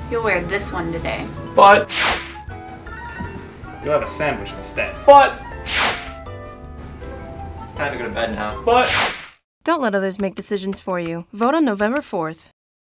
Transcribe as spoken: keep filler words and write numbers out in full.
You'll wear this one today. But you'll have a sandwich instead. But it's time to go to bed now. But Don't let others make decisions for you. Vote on November fourth.